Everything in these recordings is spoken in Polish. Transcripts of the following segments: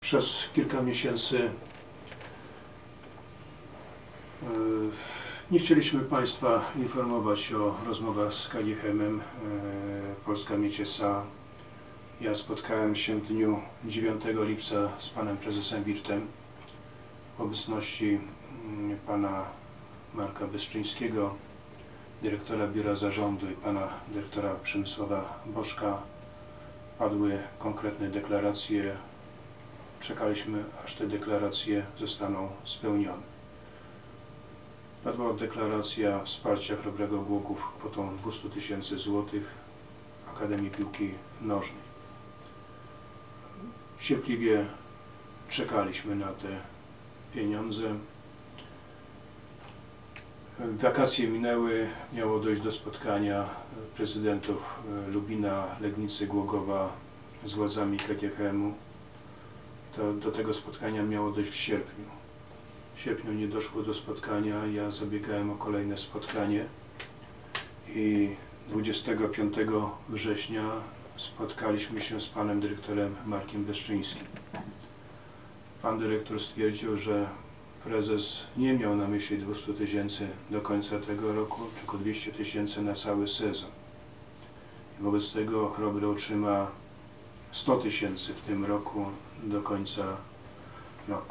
Przez kilka miesięcy nie chcieliśmy Państwa informować o rozmowach z KGHM-em Polska Miedź S.A. Ja spotkałem się w dniu 9 lipca z panem prezesem Wirtem w obecności pana Marka Bystrzyńskiego, dyrektora Biura Zarządu i pana dyrektora Przemysława Bożka. Padły konkretne deklaracje. Czekaliśmy, aż te deklaracje zostaną spełnione. Padła deklaracja wsparcia Chrobrego Głogów kwotą 200 000 złotych Akademii Piłki Nożnej. Cierpliwie czekaliśmy na te pieniądze. Wakacje minęły, miało dojść do spotkania prezydentów Lubina, Legnicy, Głogowa z władzami KGHM-u. Do tego spotkania miało dojść w sierpniu. W sierpniu nie doszło do spotkania, ja zabiegałem o kolejne spotkanie i 25 września spotkaliśmy się z panem dyrektorem Markiem Bystrzyńskim. Pan dyrektor stwierdził, że prezes nie miał na myśli 200 000 do końca tego roku, tylko 200 000 na cały sezon. I wobec tego Chrobry otrzyma 100 000 w tym roku do końca roku.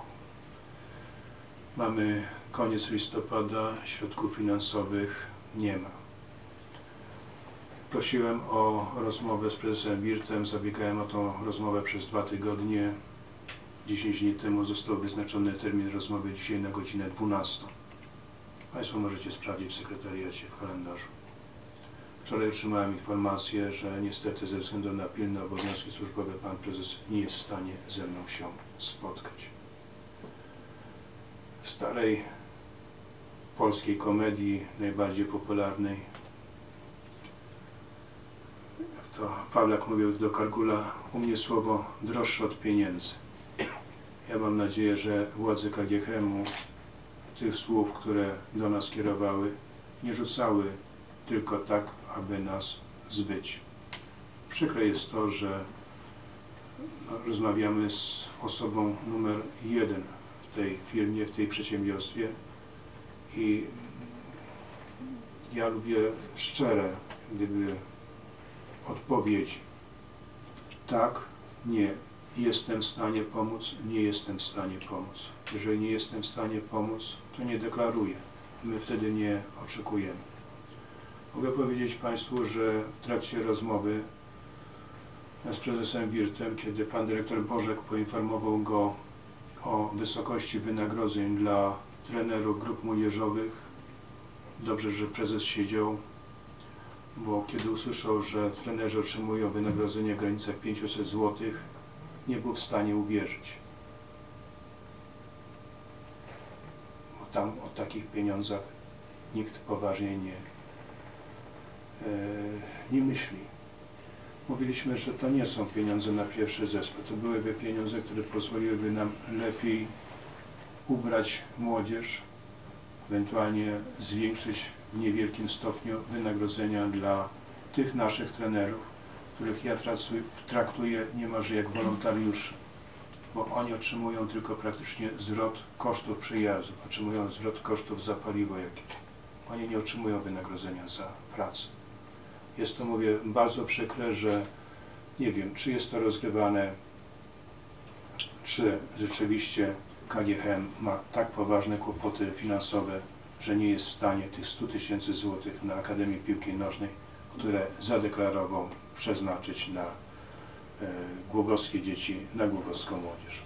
Mamy koniec listopada, środków finansowych nie ma. Prosiłem o rozmowę z prezesem Wirtem, zabiegałem o tą rozmowę przez 2 tygodnie. 10 dni temu został wyznaczony termin rozmowy dzisiaj na godzinę 12. Państwo możecie sprawdzić w sekretariacie, w kalendarzu. Wczoraj otrzymałem informację, że niestety ze względu na pilne obowiązki służbowe pan prezes nie jest w stanie ze mną się spotkać. W starej polskiej komedii, najbardziej popularnej, to Pawlak mówił do Kargula, u mnie słowo droższe od pieniędzy. Ja mam nadzieję, że władze KGHM-u tych słów, które do nas kierowały, nie rzucały tylko tak, aby nas zbyć. Przykre jest to, że rozmawiamy z osobą numer 1 w tej firmie, w tej przedsiębiorstwie i ja lubię szczere odpowiedzi. Tak, nie. Jestem w stanie pomóc, nie jestem w stanie pomóc. Jeżeli nie jestem w stanie pomóc, to nie deklaruję. My wtedy nie oczekujemy. Mogę powiedzieć Państwu, że w trakcie rozmowy z prezesem Wirtem, kiedy pan dyrektor Bożek poinformował go o wysokości wynagrodzeń dla trenerów grup młodzieżowych, dobrze, że prezes siedział, bo kiedy usłyszał, że trenerzy otrzymują wynagrodzenie w granicach 500 zł, nie był w stanie uwierzyć. Bo tam o takich pieniądzach nikt poważnie nie myśli. Mówiliśmy, że to nie są pieniądze na pierwszy zespół. To byłyby pieniądze, które pozwoliłyby nam lepiej ubrać młodzież, ewentualnie zwiększyć w niewielkim stopniu wynagrodzenia dla tych naszych trenerów, których ja traktuję niemalże jak wolontariuszy, bo oni otrzymują tylko praktycznie zwrot kosztów przyjazdu, otrzymują zwrot kosztów za paliwo jakieś. Oni nie otrzymują wynagrodzenia za pracę. Jest to, mówię, bardzo przykre, że nie wiem, czy jest to rozgrywane, czy rzeczywiście KGHM ma tak poważne kłopoty finansowe, że nie jest w stanie tych 100 000 złotych na Akademię Piłki Nożnej, które zadeklarował, przeznaczyć na głogowskie dzieci, na głogowską młodzież.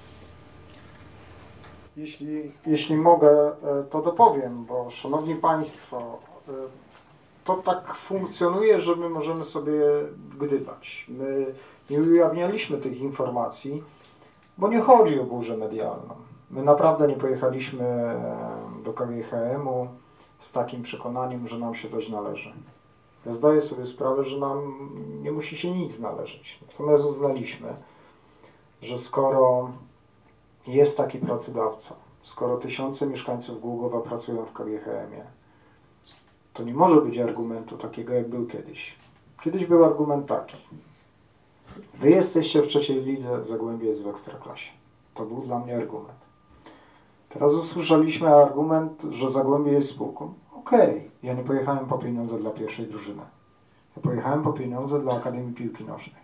Jeśli mogę, to dopowiem, bo szanowni Państwo, to tak funkcjonuje, że my możemy sobie gdybać. My nie ujawnialiśmy tych informacji, bo nie chodzi o burzę medialną. My naprawdę nie pojechaliśmy do KGHM-u z takim przekonaniem, że nam się coś należy. Ja zdaję sobie sprawę, że nam nie musi się nic należeć. Natomiast uznaliśmy, że skoro jest taki pracodawca, skoro tysiące mieszkańców Głogowa pracują w KGHM-ie, to nie może być argumentu takiego, jak był kiedyś. Kiedyś był argument taki. Wy jesteście w trzeciej lidze, Zagłębie jest w Ekstraklasie. To był dla mnie argument. Teraz usłyszeliśmy argument, że Zagłębie jest spółką. Okej, ja nie pojechałem po pieniądze dla pierwszej drużyny. Ja pojechałem po pieniądze dla Akademii Piłki Nożnej.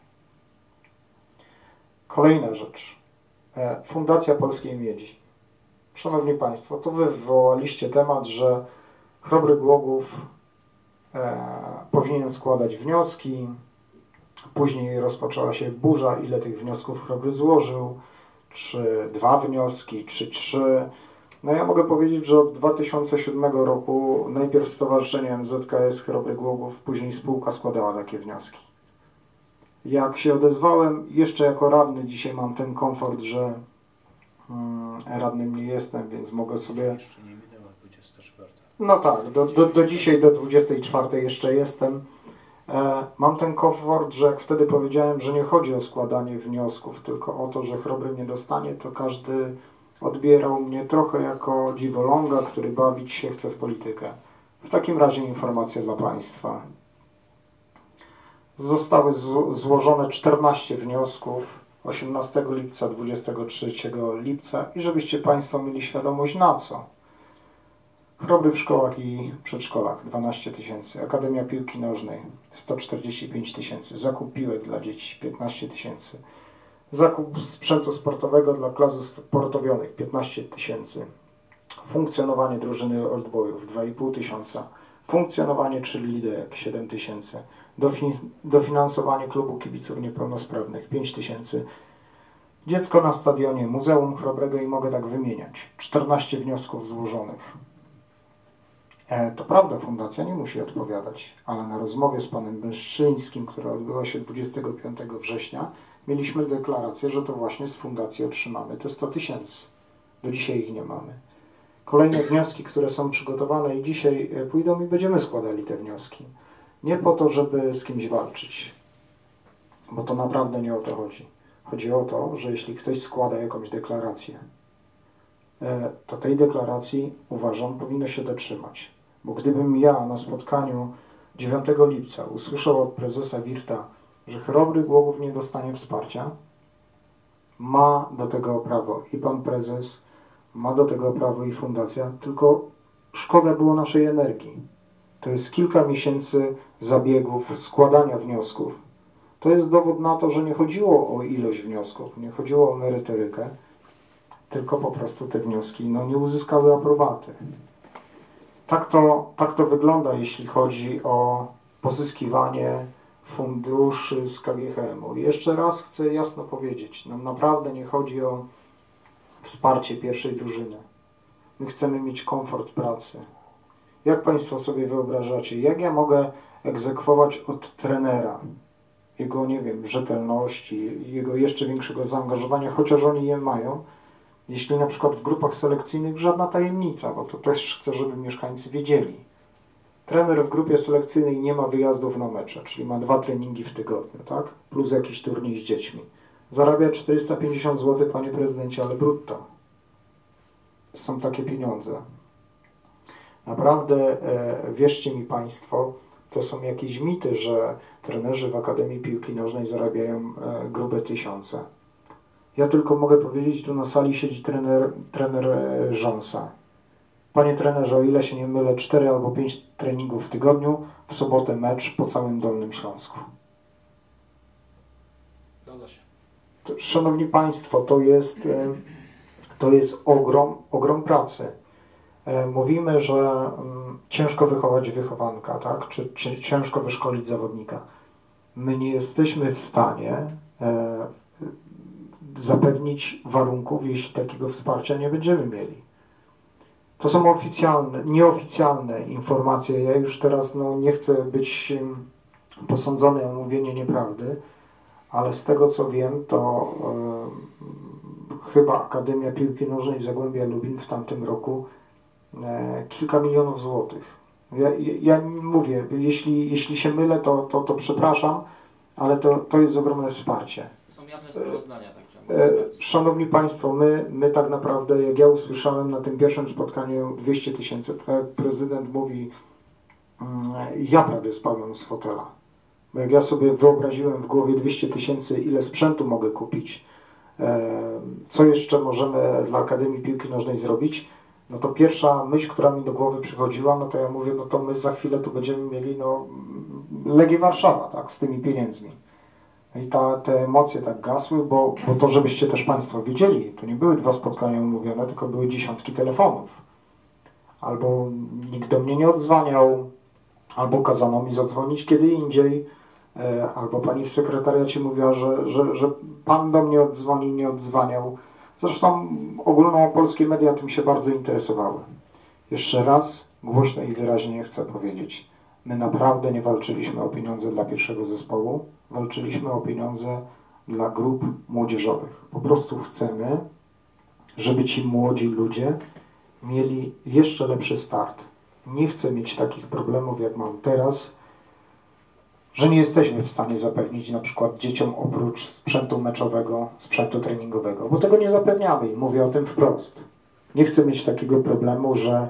Kolejna rzecz. Fundacja Polskiej Miedzi. Szanowni Państwo, to Wy wywołaliście temat, że Chrobry Głogów powinien składać wnioski. Później rozpoczęła się burza, ile tych wniosków Chrobry złożył. Czy 2 wnioski, czy 3. No ja mogę powiedzieć, że od 2007 roku najpierw Stowarzyszenie MZKS Chrobry Głogów, później spółka składała takie wnioski. Jak się odezwałem, jeszcze jako radny, dzisiaj mam ten komfort, że radnym nie jestem, więc mogę sobie... Jeszcze nie minęła 24. No tak, do dzisiaj, do 24 jeszcze jestem. Mam ten komfort, że jak wtedy powiedziałem, że nie chodzi o składanie wniosków, tylko o to, że Chrobry nie dostanie, to każdy odbierał mnie trochę jako dziwoląga, który bawić się chce w politykę. W takim razie informacja dla Państwa. Zostały złożone 14 wniosków 18 lipca, 23 lipca i żebyście Państwo mieli świadomość na co. Chrobry w szkołach i przedszkolach 12 000, Akademia Piłki Nożnej 145 000, zakup piłek dla dzieci 15 000, zakup sprzętu sportowego dla klas sportowionych 15 000, funkcjonowanie drużyny oldboyów 2,5 tysiąca, funkcjonowanie cheerleaderek 7 000, dofinansowanie klubu kibiców niepełnosprawnych 5 000, dziecko na stadionie, Muzeum Chrobrego i mogę tak wymieniać. 14 wniosków złożonych. To prawda, fundacja nie musi odpowiadać, ale na rozmowie z panem Beszczyńskim, która odbyła się 25 września, mieliśmy deklarację, że to właśnie z fundacji otrzymamy te 100 000. Do dzisiaj ich nie mamy. Kolejne wnioski, które są przygotowane i dzisiaj pójdą i będziemy składali te wnioski. Nie po to, żeby z kimś walczyć, bo to naprawdę nie o to chodzi. Chodzi o to, że jeśli ktoś składa jakąś deklarację, to tej deklaracji, uważam, powinno się dotrzymać. Bo gdybym ja na spotkaniu 9 lipca usłyszał od prezesa Wirta, że Chrobry Głogów nie dostanie wsparcia, ma do tego prawo i pan prezes, ma do tego prawo i fundacja, tylko szkoda było naszej energii. To jest kilka miesięcy zabiegów, składania wniosków. To jest dowód na to, że nie chodziło o ilość wniosków, nie chodziło o merytorykę, tylko po prostu te wnioski nie uzyskały aprobaty. Tak to wygląda, jeśli chodzi o pozyskiwanie funduszy z KGHM-u. I jeszcze raz chcę jasno powiedzieć, nam naprawdę nie chodzi o wsparcie pierwszej drużyny. My chcemy mieć komfort pracy. Jak Państwo sobie wyobrażacie, jak ja mogę egzekwować od trenera jego, nie wiem, rzetelności, jego jeszcze większego zaangażowania, chociaż oni je mają, jeśli na przykład w grupach selekcyjnych żadna tajemnica, bo to też chcę, żeby mieszkańcy wiedzieli. Trener w grupie selekcyjnej nie ma wyjazdów na mecze, czyli ma 2 treningi w tygodniu, tak? Plus jakiś turniej z dziećmi. Zarabia 450 zł, panie prezydencie, ale brutto. To są takie pieniądze. Naprawdę, wierzcie mi Państwo, to są jakieś mity, że trenerzy w Akademii Piłki Nożnej zarabiają grube tysiące. Ja tylko mogę powiedzieć, tu na sali siedzi trener Rząsa. Panie trenerze, o ile się nie mylę, 4 albo 5 treningów w tygodniu, w sobotę mecz po całym Dolnym Śląsku. Zgadza się. Szanowni Państwo, to jest ogrom pracy. Mówimy, że ciężko wychować wychowanka, tak? Czy ciężko wyszkolić zawodnika. My nie jesteśmy w stanie zapewnić warunków, jeśli takiego wsparcia nie będziemy mieli. To są nieoficjalne informacje. Ja już teraz nie chcę być posądzony o mówienie nieprawdy, ale z tego co wiem, to chyba Akademia Piłki Nożnej Zagłębia Lubin w tamtym roku kilka milionów złotych. Ja mówię, jeśli się mylę, to przepraszam, ale to jest ogromne wsparcie. Są jawne sprawozdania, także Szanowni Państwo, my tak naprawdę, jak ja usłyszałem na tym pierwszym spotkaniu 200 000, prezydent mówi, ja prawie spadłem z fotela. Bo jak ja sobie wyobraziłem w głowie 200 000, ile sprzętu mogę kupić, Co jeszcze możemy dla Akademii Piłki Nożnej zrobić? No to pierwsza myśl, która mi do głowy przychodziła, no to ja mówię, no to my za chwilę tu będziemy mieli Legię Warszawa, tak, z tymi pieniędzmi. I te emocje tak gasły, bo to, żebyście też Państwo wiedzieli, to nie były 2 spotkania umówione, tylko były dziesiątki telefonów. Albo nikt do mnie nie odzwaniał, albo kazano mi zadzwonić kiedy indziej, albo pani w sekretariacie mówiła, że pan do mnie odzwoni, nie odzwaniał. Zresztą ogólnopolskie media tym się bardzo interesowały. Jeszcze raz głośno i wyraźnie chcę powiedzieć, my naprawdę nie walczyliśmy o pieniądze dla pierwszego zespołu, walczyliśmy o pieniądze dla grup młodzieżowych. Po prostu chcemy, żeby ci młodzi ludzie mieli jeszcze lepszy start. Nie chcę mieć takich problemów, jak mam teraz, że nie jesteśmy w stanie zapewnić na przykład dzieciom oprócz sprzętu meczowego, sprzętu treningowego, bo tego nie zapewniamy i mówię o tym wprost. Nie chcę mieć takiego problemu, że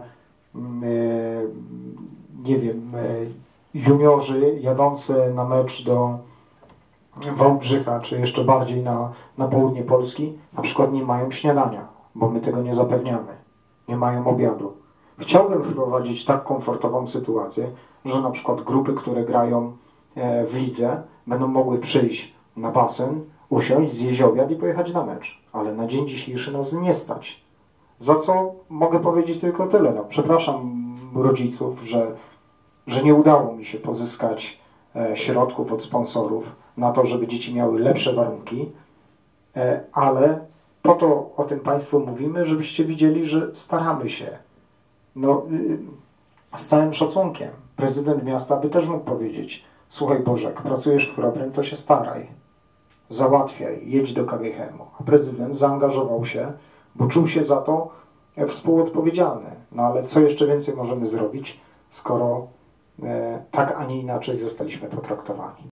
nie wiem, juniorzy jadący na mecz do Wałbrzycha, czy jeszcze bardziej na południe Polski, na przykład nie mają śniadania, bo my tego nie zapewniamy. Nie mają obiadu. Chciałbym wprowadzić tak komfortową sytuację, że na przykład grupy, które grają w lidze, będą mogły przyjść na basen, usiąść, zjeść obiad i pojechać na mecz. Ale na dzień dzisiejszy nas nie stać. Za co mogę powiedzieć tylko tyle. No, przepraszam rodziców, że nie udało mi się pozyskać środków od sponsorów na to, żeby dzieci miały lepsze warunki, ale po to o tym Państwu mówimy, żebyście widzieli, że staramy się. No, z całym szacunkiem. Prezydent miasta by też mógł powiedzieć: słuchaj Bożek, pracujesz w Chrobrym, to się staraj, załatwiaj, jedź do KGHM-u. A prezydent zaangażował się, bo czuł się za to współodpowiedzialny. No ale co jeszcze więcej możemy zrobić, skoro tak, a nie inaczej zostaliśmy potraktowani.